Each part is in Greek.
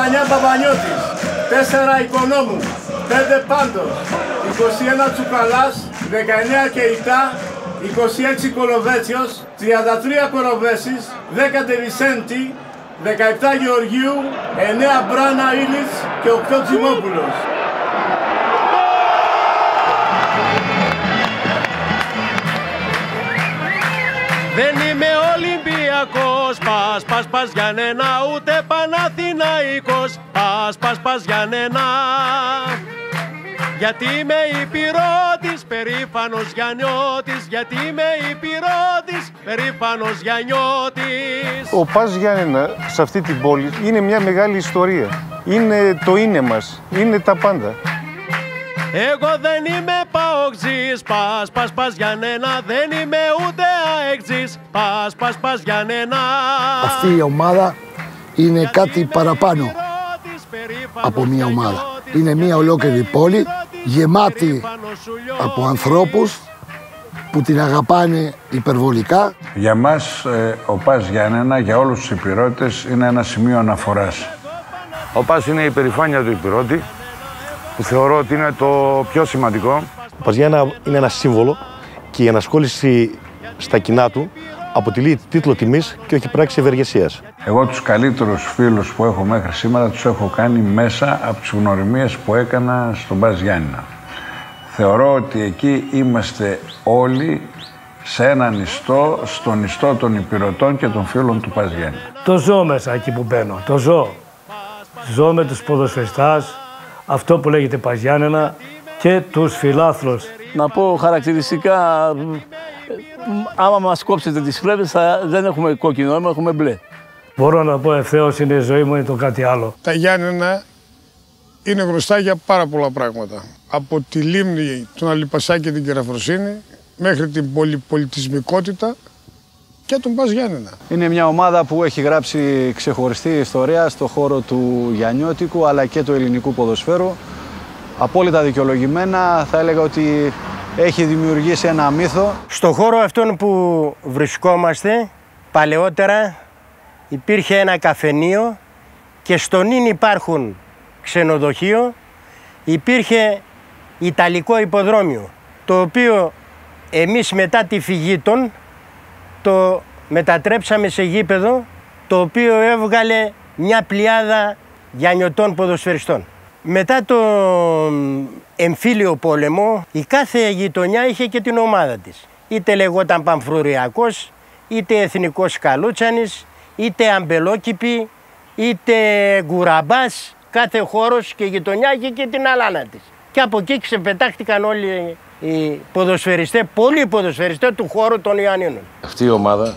Παπανιώτης, 4 Οικονόμου, 5 Πάντος, 21 Τσουκαλάς, 19 Κεϊτά, 26 Κολοβέτσιος, 33 Κοροβέσης, 10 Ντεβισέντη, 17 Γεωργίου, 9 Μπράνα Ήλιτς και 8 Τζιμόπουλος. Δεν είμαι Ολυμπιακός, πας Γιάννενα, ούτε Παναθηναϊκός, πας Γιάννενα. Γιατί είμαι υπηρώτης, περήφανος Γιαννιώτης, γιατί είμαι υπηρώτης, περήφανος Γιαννιώτης. Ο Πας Γιάννενα σε αυτή την πόλη είναι μια μεγάλη ιστορία. Είναι το είναι μας, είναι τα πάντα. Εγώ δεν είμαι παοξής, πας Γιάννενα, δεν είμαι ούτε αεξής, πας Γιάννενα. Αυτή η ομάδα είναι κάτι παραπάνω από μια ομάδα. Είναι μια ολόκληρη πόλη γεμάτη από ανθρώπους που την αγαπάνε υπερβολικά. Για μας ο Πας Γιάννενα, για όλους τους υπηρώτες, είναι ένα σημείο αναφοράς. Ο Πας είναι η περηφάνεια του υπηρώτη, που θεωρώ ότι είναι το πιο σημαντικό. Ο Πας Γιάννενα είναι ένα σύμβολο και η ενασχόληση στα κοινά του αποτελεί τίτλο τιμής και όχι πράξη ευεργεσίας. Εγώ τους καλύτερους φίλους που έχω μέχρι σήμερα τους έχω κάνει μέσα από τις γνωριμίες που έκανα στον Πας Γιάννενα. Θεωρώ ότι εκεί είμαστε όλοι σε ένα νηστό, στον νηστό των υπηρωτών και των φίλων του Πας Γιάννενα. Το ζω μέσα εκεί που μπαίνω, το ζω. Ζω με τους ποδοσφαιριστάς, αυτό που λέγεται Πας Γιάννενα και τους φιλάθλους. Να πω χαρακτηριστικά, άμα μας κόψετε τις φλέβες δεν έχουμε κόκκινο, έχουμε μπλε. Μπορώ να πω ευθέως είναι η ζωή μου, είναι το κάτι άλλο. Τα Γιάννενα είναι γνωστά για πάρα πολλά πράγματα. Από τη λίμνη, τον Αλιπασά και την Κεραφροσύνη, μέχρι την πολυπολιτισμικότητα και τον Πας Γιάννενα. Είναι μια ομάδα που έχει γράψει ξεχωριστή ιστορία στο χώρο του Γιαννιώτικου αλλά και του ελληνικού ποδοσφαίρου. Απόλυτα δικαιολογημένα, θα έλεγα ότι έχει δημιουργήσει ένα μύθο. Στο χώρο αυτόν που βρισκόμαστε, παλαιότερα υπήρχε ένα καφενείο και στον ίν υπάρχουν ξενοδοχείο, υπήρχε Ιταλικό υποδρόμιο, το οποίο εμείς μετά τη φυγή των το μετατρέψαμε σε γήπεδο, το οποίο έβγαλε μια πλειάδα γιαννιωτών ποδοσφαιριστών. Μετά τον εμφύλιο πόλεμο, η κάθε γειτονιά είχε και την ομάδα της. Είτε λεγόταν Παμφρουριακός, είτε Εθνικός Καλούτσανης, είτε Αμπελόκηπη, είτε Γκουραμπάς. Κάθε χώρος και γειτονιά είχε και την αλάνα της. Και από εκεί ξεπετάχτηκαν όλοι οι ποδοσφαιριστές, πολλοί ποδοσφαιριστές του χώρου των Ιωαννίνων. Αυτή η ομάδα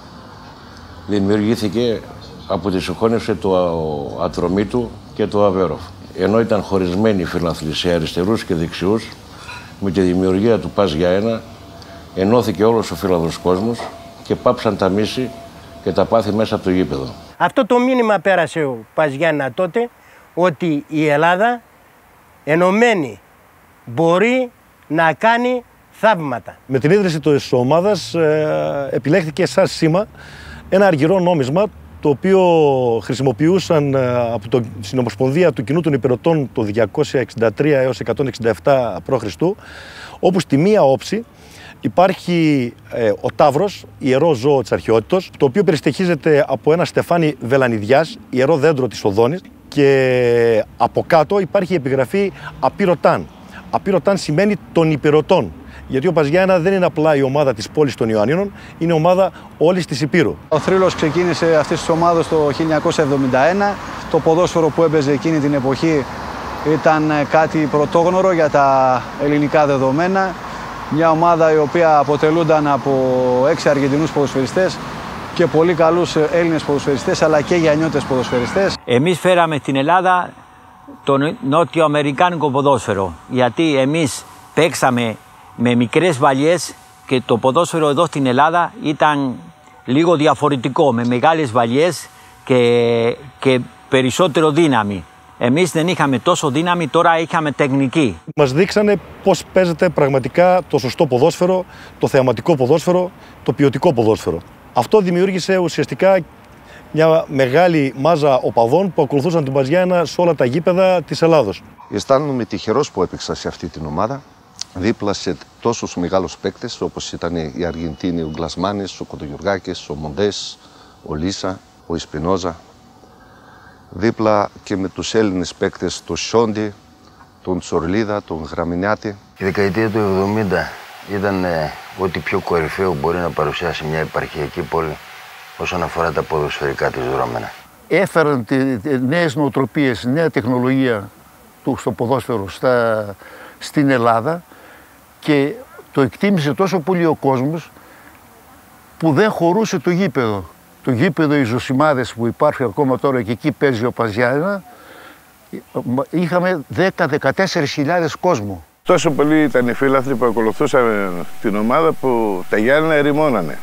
δημιουργήθηκε από τη συγχώνευση του Ατρωμίτου και του Αβέροφ. Ενώ ήταν χωρισμένοι οι φιλαθλοί σε αριστερούς και δεξιούς, με τη δημιουργία του Πας Γιάννενα ενώθηκε όλος ο φιλαθλός κόσμος και πάψαν τα μίση και τα πάθη μέσα από το γήπεδο. Αυτό το μήνυμα πέρασε ο Πας Γιάννενα τότε, ότι η Ελλάδα ενωμένη μπορεί να κάνει θαύματα. Με την ίδρυση της ομάδας επιλέχθηκε σαν σήμα ένα αργυρό νόμισμα, το οποίο χρησιμοποιούσαν από την Συνομοσπονδία του Κοινού των Υπηρωτών το 263 έως 167 π.Χ., όπου στη μία όψη υπάρχει ο Ταύρος, ιερό ζώο της αρχαιότητος, το οποίο περιστοιχίζεται από ένα στεφάνι βελανιδιάς, ιερό δέντρο της Οδόνης, και από κάτω υπάρχει η επιγραφή Απήρωταν. Απήρωταν σημαίνει των υπηρωτών. Γιατί ο Πας Γιάννενα δεν είναι απλά η ομάδα της πόλης των Ιωαννίνων, είναι ομάδα όλης της Υπήρου. Ο θρύλος ξεκίνησε αυτής της ομάδας το 1971. Το ποδόσφαιρο που έπαιζε εκείνη την εποχή ήταν κάτι πρωτόγνωρο για τα ελληνικά δεδομένα. Μια ομάδα η οποία αποτελούνταν από 6 Αργεντινούς ποδοσφαιριστές και πολύ καλούς Έλληνες ποδοσφαιριστές, αλλά και γιαννιώτες ποδοσφαιριστές. Εμείς φέραμε στην Ελλάδα το νότιο-αμερικάνικο ποδόσφαιρο, γιατί εμείς παίξαμε με μικρές βαλιές και το ποδόσφαιρο εδώ στην Ελλάδα ήταν λίγο διαφορετικό, με μεγάλες βαλιές και περισσότερο δύναμη. Εμείς δεν είχαμε τόσο δύναμη, τώρα είχαμε τεχνική. Μας δείξανε πώς παίζεται πραγματικά το σωστό ποδόσφαιρο, το θεαματικό ποδόσφαιρο, το ποιοτικό ποδόσφαιρο. Αυτό δημιούργησε ουσιαστικά μια μεγάλη μάζα οπαδών που ακολουθούσαν τον Πας Γιάννενα σε όλα τα γήπεδα της Ελλάδος. Αισθάνομαι τυχερός που έπαιξα σε αυτή την ομάδα, δίπλα σε τόσους μεγάλους παίκτες όπως ήταν οι Αργεντίνοι, ο Γκλασμάνης, ο Κοντογιουργάκης, ο Μοντές, ο Λίσα, ο Ισπινόζα. Δίπλα και με τους Έλληνες παίκτες, τον Σόντι, τον Τσορλίδα, τον Γραμμινιάτη. Η δεκαετία του 70 ήταν ό,τι πιο κορυφαίο μπορεί να παρουσιάσει μια επαρχιακή πόλη όσον αφορά τα ποδοσφαιρικά της δρόμενα. Έφεραν νέες νοοτροπίες, νέα τεχνολογία στο ποδόσφαιρο στην Ελλάδα και το εκτίμησε τόσο πολύ ο κόσμος που δεν χωρούσε το γήπεδο. Το γήπεδο, οι Ζωσιμάδες που υπάρχει ακόμα τώρα και εκεί παίζει ο Πας Γιάννενα, είχαμε 10-14.000 κόσμο. Τόσο πολλοί ήταν οι φίλαθλοι που ακολουθούσαν την ομάδα που τα Γιάννενα ερημώνανε.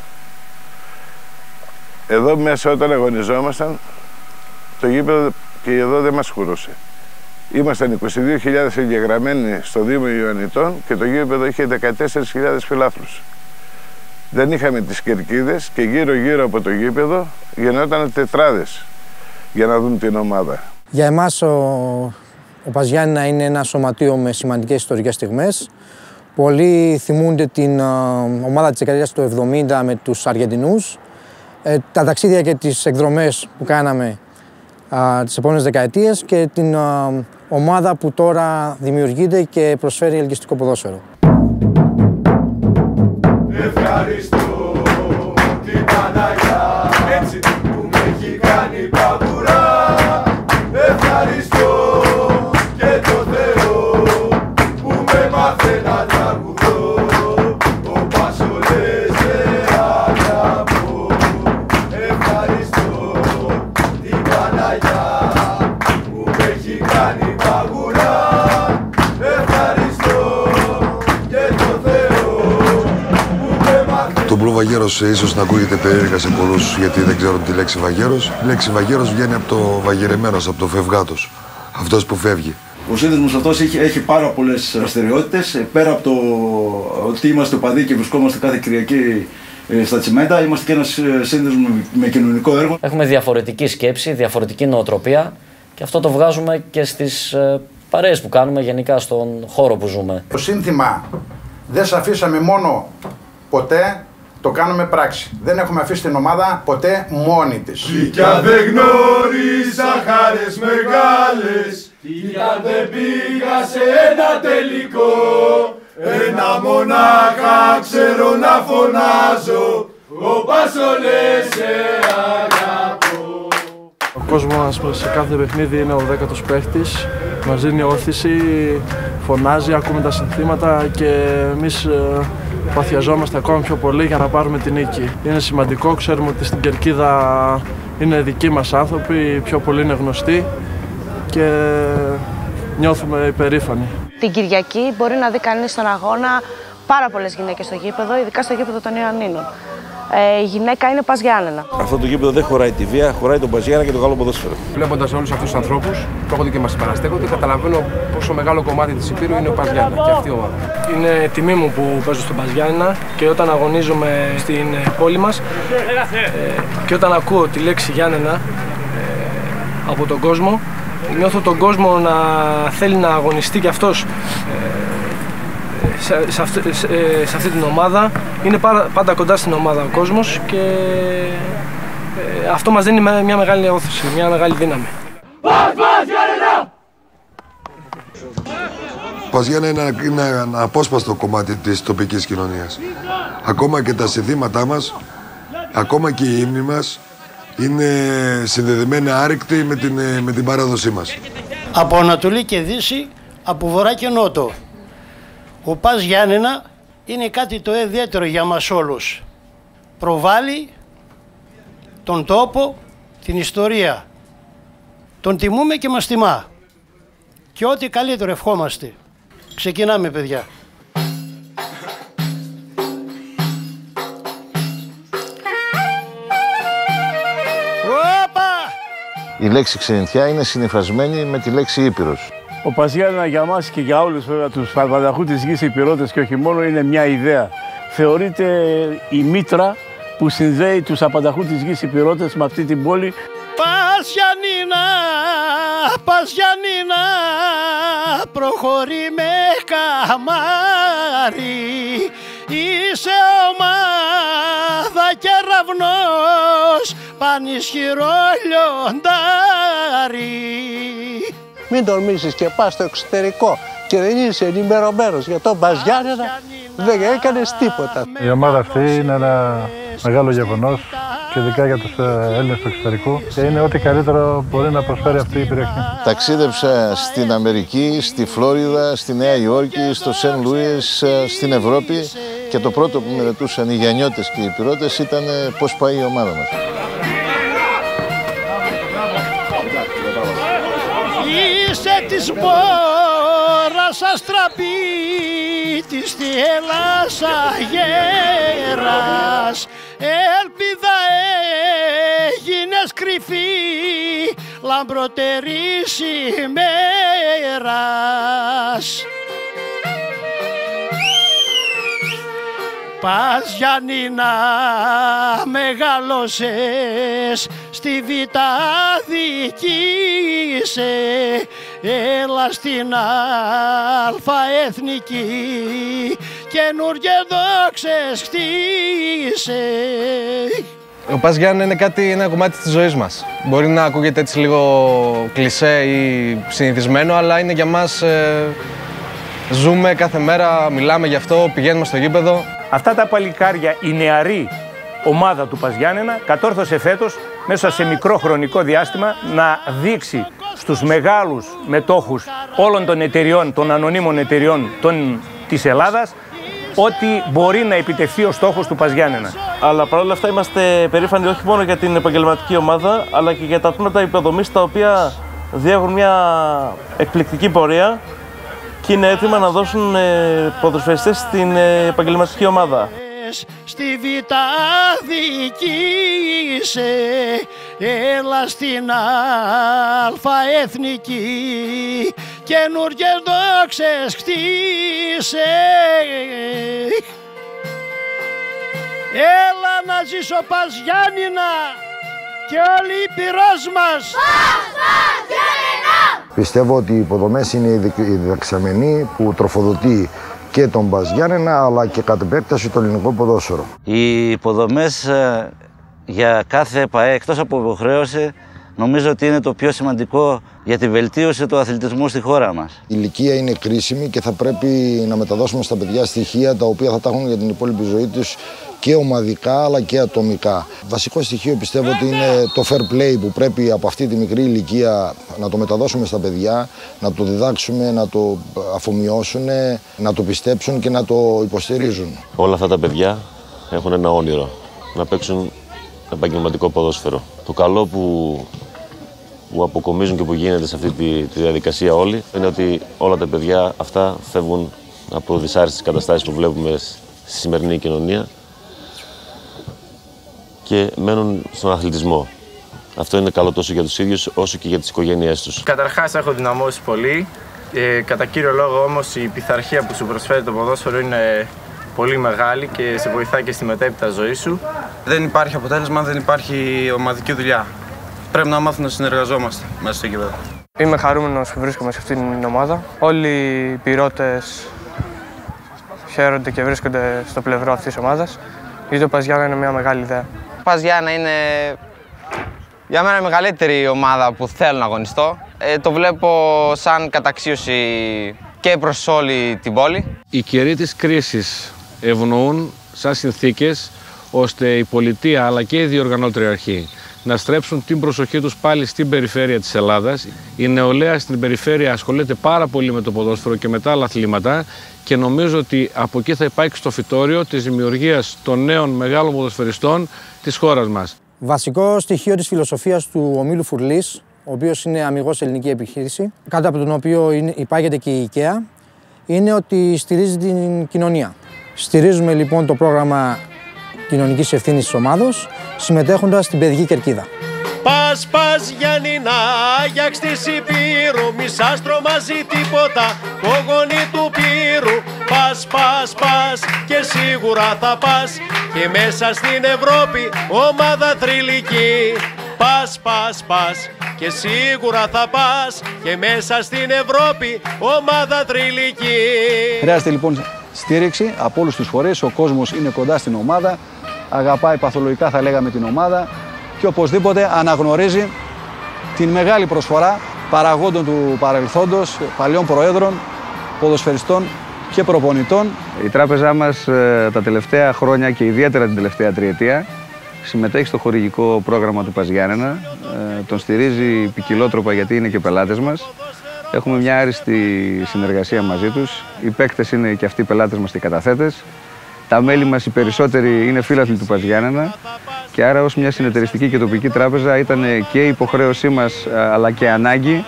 Εδώ μέσα όταν αγωνιζόμασταν, το γήπεδο και εδώ δεν μας χωρούσε. Ήμασταν 22.000 εγγεγραμμένοι στο Δήμο Ιωαννιτών και το γήπεδο είχε 14.000 φιλάθλους. Δεν είχαμε τις κερκίδες και γύρω-γύρω από το γήπεδο γινόταν τετράδες για να δουν την ομάδα. Για εμάς ο Πας Γιάννενα είναι ένα σωματείο με σημαντικές ιστορικές στιγμές. Πολλοί θυμούνται την ομάδα της δεκαετίας του 70 με τους Αργεντινούς. Τα ταξίδια και τις εκδρομές που κάναμε τις επόμενες δεκαετίες και την ομάδα που τώρα δημιουργείται και προσφέρει ελκυστικό ποδόσφαιρο. Ευχαριστώ την Παναγιά, έτσι που με έχει κάνει παγουρά. Ευχαριστώ και το Θεό που με μάθε να τραγουδώ. Ο Πασολές αγαπώ. Ευχαριστώ την Παναγιά που με έχει κάνει παγουρά. Ευχαριστώ και το Θεό. Το μπλου Βαγγέρος ίσως να ακούγεται περίεργα σε πολλούς γιατί δεν ξέρουν τη λέξη Βαγγέρος. Η λέξη Βαγγέρος βγαίνει από το βαγερεμένος, από το φευγάτος, αυτός που φεύγει. Ο σύνδεσμος αυτός έχει πάρα πολλές δραστηριότητες. Πέρα από το ότι είμαστε οπαδοί και βρισκόμαστε κάθε Κυριακή στα τσιμέντα, είμαστε και ένας σύνδεσμος με κοινωνικό έργο. Έχουμε διαφορετική σκέψη, διαφορετική νοοτροπία και αυτό το βγάζουμε και στις παρέες που κάνουμε γενικά στον χώρο που ζούμε. Το σύνθημα «Δεν σε αφήσαμε μόνο ποτέ», το κάνουμε πράξη. Δεν έχουμε αφήσει την ομάδα ποτέ μόνη της. Κι αν δεν γνώρισα χάρες μεγάλες, κι αν δεν πήγα σε ένα τελικό, ένα μονάχα ξέρω να φωνάζω, ο Πασολές σε αγαπώ. Ο κόσμος μας σε κάθε παιχνίδι είναι ο 10ος παίχτης, μας δίνει όθηση, φωνάζει, ακούμε τα συνθήματα και εμείς παθιαζόμαστε ακόμα πιο πολύ για να πάρουμε την νίκη. Είναι σημαντικό, ξέρουμε ότι στην κερκίδα είναι δικοί μας άνθρωποι, οι πιο πολλοί είναι γνωστοί και νιώθουμε υπερήφανοι. Την Κυριακή μπορεί να δει κανείς στον αγώνα πάρα πολλές γυναίκες στο γήπεδο, ειδικά στο γήπεδο των Ιωαννίνων. Η γυναίκα είναι Πας Γιάννενα. Αυτό το γήπεδο δεν χωράει τη βία, χωράει τον Πας Γιάννενα και το καλό ποδόσφαιρο. Βλέποντας όλους αυτούς τους ανθρώπους που έρχονται και μας συμπαραστέκονται, καταλαβαίνω πόσο μεγάλο κομμάτι της Υπήρου είναι ο Πας Γιάννενα και αυτή η ομάδα. Είναι τιμή μου που παίζω στον Πας Γιάννενα και όταν αγωνίζομαι στην πόλη μας και όταν ακούω τη λέξη Γιάννενα από τον κόσμο, νιώθω τον κόσμο να θέλει να αγωνιστεί και αυτός σε αυτή την ομάδα. Είναι πάντα κοντά στην ομάδα ο κόσμος και αυτό μας δίνει μια μεγάλη όθηση, μια μεγάλη δύναμη. Πας Γιάννενα είναι ένα απόσπαστο κομμάτι της τοπικής κοινωνίας. Ακόμα και τα συνθήματά μας, ακόμα και η ύμνη μας είναι συνδεδεμένα άρρηκτη με την παράδοσή μας. Από Ανατολή και Δύση, από Βορρά και Νότο. Ο Πας Γιάννενα είναι κάτι το ιδιαίτερο για μας όλους. Προβάλλει τον τόπο, την ιστορία. Τον τιμούμε και μας τιμά. Και ό,τι καλύτερο ευχόμαστε. Ξεκινάμε, παιδιά. Η λέξη ξενιτιά είναι συνυφασμένη με τη λέξη Ήπειρος. Ο Πας Γιάννενα για μας και για όλους τους παρπανταχού της γης Υπηρώτες και όχι μόνο είναι μια ιδέα. Θεωρείται η μήτρα που συνδέει τους απανταχού της γης Ηπειρώτες με αυτή την πόλη. Πας Γιάννηνα, πας Γιάννηνα, προχωρεί με καμάρι. Είσαι ομάδα κεραυνός, πανισχυρό λιοντάρι. Μην τολμήσεις και πας στο εξωτερικό και δεν είσαι ενημερωμένος για τον Πας Γιάννηνα, δεν έκανες τίποτα. Η ομάδα αυτή είναι ένα μεγάλο γεγονός και ειδικά για τους Έλληνες του εξωτερικού και είναι ό,τι καλύτερο μπορεί να προσφέρει αυτή η περιοχή. Ταξίδεψα στην Αμερική, στη Φλόριδα, στη Νέα Υόρκη, στο Σεν Λούις, στην Ευρώπη και το πρώτο που μελετούσαν οι Γιαννιώτες και οι Ηπειρώτες ήταν πώς πάει η ομάδα μας. Είσαι της μπόρας αστραπίτης, στη Ελλάσα γέρας, ελπίδα έγινες κρυφή, λαμπροτερής ημέρας. Πας Γιάννηνα, μεγάλωσες, στη Β' αδικήσε, έλα στην Αλφα Εθνική, καινούργιες δόξες χτίσε. Ο Πας Γιάννηνα είναι ένα κομμάτι της ζωής μας. Μπορεί να ακούγεται έτσι λίγο κλισέ ή συνηθισμένο, αλλά είναι για μας, ζούμε κάθε μέρα, μιλάμε γι' αυτό, πηγαίνουμε στο γήπεδο. Αυτά τα παλικάρια, η νεαρή ομάδα του Πας Γιάννηνα κατόρθωσε φέτος μέσα σε μικρό χρονικό διάστημα να δείξει στους μεγάλους μετόχους όλων των εταιριών, των ανωνύμων εταιριών της Ελλάδας, ότι μπορεί να επιτευχθεί ο στόχος του Πας Γιάννηνα. Αλλά παρόλα αυτά είμαστε περήφανοι όχι μόνο για την επαγγελματική ομάδα, αλλά και για τα τμήματα υποδομής τα οποία διέχουν μια εκπληκτική πορεία και είναι έτοιμα να δώσουν ποδοσφαιριστές στην επαγγελματική ομάδα. Στη Β' αδικήσε, έλα στην Αλφα Εθνική, καινούργιες δόξες χτίσε. Έλα να ζήσω Πας Γιάννηνα και όλη η Ηπειρός μας. Πιστεύω ότι οι υποδομές είναι η δεξαμενή που τροφοδοτεί και τον Πας Γιάννηνα, αλλά και κατ' επέκταση το ελληνικό ποδόσφαιρο. Οι υποδομές για κάθε ΠΑΕ, εκτός από υποχρέωση, νομίζω ότι είναι το πιο σημαντικό για τη βελτίωση του αθλητισμού στη χώρα μας. Η ηλικία είναι κρίσιμη και θα πρέπει να μεταδώσουμε στα παιδιά στοιχεία τα οποία θα τα έχουν για την υπόλοιπη ζωή τους και ομαδικά αλλά και ατομικά. Βασικό στοιχείο πιστεύω ότι είναι το fair play που πρέπει από αυτή τη μικρή ηλικία να το μεταδώσουμε στα παιδιά, να το διδάξουμε, να το αφομοιώσουν, να το πιστέψουν και να το υποστηρίζουν. Όλα αυτά τα παιδιά έχουν ένα όνειρο, να παίξουν επαγγελματικό ποδόσφαιρο. Το καλό που αποκομίζουν και που γίνεται σε αυτή τη διαδικασία όλοι είναι ότι όλα τα παιδιά αυτά φεύγουν από δυσάρεστες καταστάσεις που βλέπουμε στη σημερινή κοινωνία και μένουν στον αθλητισμό. Αυτό είναι καλό τόσο για τους ίδιους όσο και για τις οικογένειές τους. Καταρχάς έχω δυναμώσει πολύ. Κατά κύριο λόγο όμως η πειθαρχία που σου προσφέρει το ποδόσφαιρο είναι πολύ μεγάλη και σε βοηθάει και στη μετέπειτα ζωή σου. Δεν υπάρχει αποτέλεσμα αν δεν υπάρχει ομαδική δουλειά. Πρέπει να μάθουμε να συνεργαζόμαστε μέσα στο γήπεδο. Είμαι χαρούμενος που βρίσκομαι σε αυτήν την ομάδα. Όλοι οι πυρώτες χαίρονται και βρίσκονται στο πλευρό αυτής της ομάδας, γιατί το Πας Γιάννηνα είναι μια μεγάλη ιδέα. Το Πας Γιάννηνα είναι για μένα η μεγαλύτερη ομάδα που θέλω να αγωνιστώ. Το βλέπω σαν καταξίωση και προς όλη την πόλη. Οι καιροί της κρίσης ευνοούν σαν συνθήκες ώστε η πολιτεία αλλά και η διοργανώτρια αρχή να στρέψουν την προσοχή τους πάλι στην περιφέρεια της Ελλάδας. Η νεολαία στην περιφέρεια ασχολείται πάρα πολύ με το ποδόσφαιρο και με τα άλλα αθλήματα και νομίζω ότι από εκεί θα υπάρξει το φυτόριο της δημιουργίας των νέων μεγάλων ποδοσφαιριστών της χώρας μας. Βασικό στοιχείο της φιλοσοφίας του ομίλου Φουρλής, ο οποίος είναι αμιγώς ελληνική επιχείρηση, κάτω από τον οποίο υπάγεται και η IKEA, είναι ότι στηρίζει την κοινωνία. Στηρίζουμε λοιπόν το πρόγραμμα κοινωνικής ευθύνης της ομάδος, συμμετέχοντας στην παιδική κερκίδα. Πας Γιάννηνα, Άγιαξ της Υπήρου, μισάστρο μαζί τίποτα, το γονί του πύρου, Πας, πας, πας και σίγουρα θα πας και μέσα στην Ευρώπη ομάδα θρυλική. Πας, πας, πας και σίγουρα θα πας και μέσα στην Ευρώπη ομάδα θρυλική. Χρειάζεται λοιπόν στήριξη από όλους τους φορείς. Ο κόσμος είναι κοντά στην ομάδα, αγαπάει παθολογικά θα λέγαμε την ομάδα και οπωσδήποτε αναγνωρίζει την μεγάλη προσφορά παραγόντων του παρελθόντος, παλιών προέδρων, ποδοσφαιριστών και προπονητών. Η τράπεζά μας τα τελευταία χρόνια και ιδιαίτερα την τελευταία τριετία συμμετέχει στο χορηγικό πρόγραμμα του Πας Γιάννενα. Τον στηρίζει ποικιλότροπα γιατί είναι και πελάτες μας. Έχουμε μια άριστη συνεργασία μαζί τους. Οι παίκτες είναι και αυτοί οι πελάτες μας και οι καταθέτες. Τα μέλη μας οι περισσότεροι είναι φίλαθλοι του Πας Γιάννενα και άρα ως μια συνεταιριστική και τοπική τράπεζα ήταν και υποχρέωσή μας αλλά και ανάγκη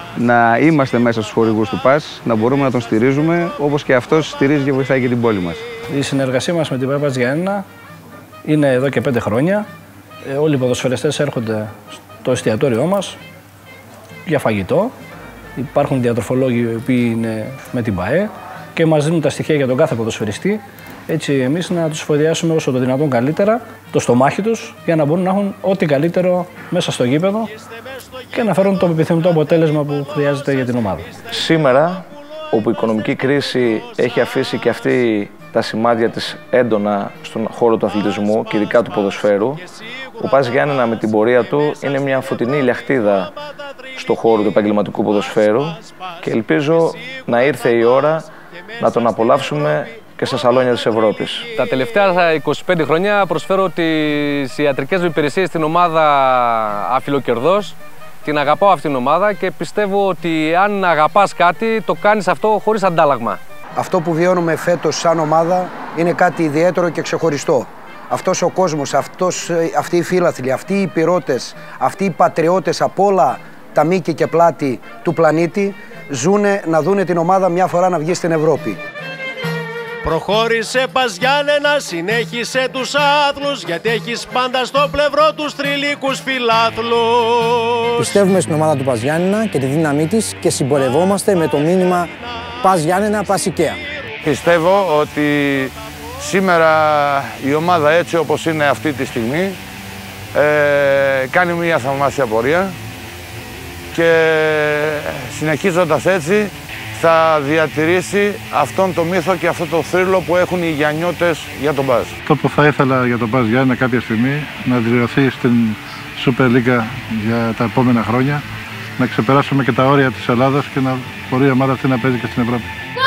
να είμαστε μέσα στους χορηγούς του ΠΑΣ, να μπορούμε να τον στηρίζουμε όπως και αυτός στηρίζει και βοηθάει και την πόλη μας. Η συνεργασία μας με την Πας Γιάννενα είναι εδώ και 5 χρόνια. Όλοι οι ποδοσφαιριστές έρχονται στο εστιατόριό μας για φαγητό. Υπάρχουν διατροφολόγοι οι οποίοι είναι με την ΠΑΕ και μας δίνουν τα στοιχεία για τον κάθε ποδοσφαιριστή. Έτσι εμείς να τους φοδιάσουμε όσο το δυνατόν καλύτερα το στομάχι τους για να μπορούν να έχουν ό,τι καλύτερο μέσα στο γήπεδο και να φέρουν το επιθυμητό αποτέλεσμα που χρειάζεται για την ομάδα. Σήμερα, όπου η οικονομική κρίση έχει αφήσει και αυτή τα σημάδια της έντονα στον χώρο του αθλητισμού και ειδικά του ποδοσφαίρου, ο Πας Γιάννενα με την πορεία του είναι μια φωτεινή λιαχτίδα στον χώρο του επαγγελματικού ποδοσφαίρου και ελπίζω να ήρθε η ώρα να τον απολαύσουμε και στα σαλόνια της Ευρώπης. Τα τελευταία 25 χρόνια προσφέρω τις ιατρικές μου υπηρεσίες στην ομάδα αφιλοκερδός. Την αγαπάω αυτήν την ομάδα και πιστεύω ότι αν αγαπάς κάτι, το κάνεις αυτό χωρίς αντάλλαγμα. Αυτό που βιώνουμε φέτος σαν ομάδα είναι κάτι ιδιαίτερο και ξεχωριστό. Αυτός ο κόσμος, αυτοί οι φίλαθλοι, αυτοί οι υπηρώτες, αυτοί οι πατριώτες από όλα τα μήκη και πλάτη του πλανήτη ζουνε να δούνε την ομάδα μια φορά να βγει στην Ευρώπη. Προχώρησε Πας Γιάννενα, συνέχισε τους άθλους, γιατί έχεις πάντα στο πλευρό τους θρυλικούς φιλάθλους. Πιστεύουμε στην ομάδα του Πας Γιάννενα και τη δύναμή της και συμπορευόμαστε με το μήνυμα Πας Γιάννενα, Πας Οικαία. Πιστεύω ότι σήμερα η ομάδα έτσι όπως είναι αυτή τη στιγμή κάνει μια θαυμάσια πορεία και συνεχίζοντας έτσι θα διατηρήσει αυτόν το μύθο και αυτό το θρύλο που έχουν οι γιαννιώτες για τον Πας. Αυτό που θα ήθελα για τον Πας Γιάννενα κάποια στιγμή να δηλωθεί στην Super League για τα επόμενα χρόνια, να ξεπεράσουμε και τα όρια της Ελλάδας και να μπορεί η ομάδα αυτή να παίζει και στην Ευρώπη.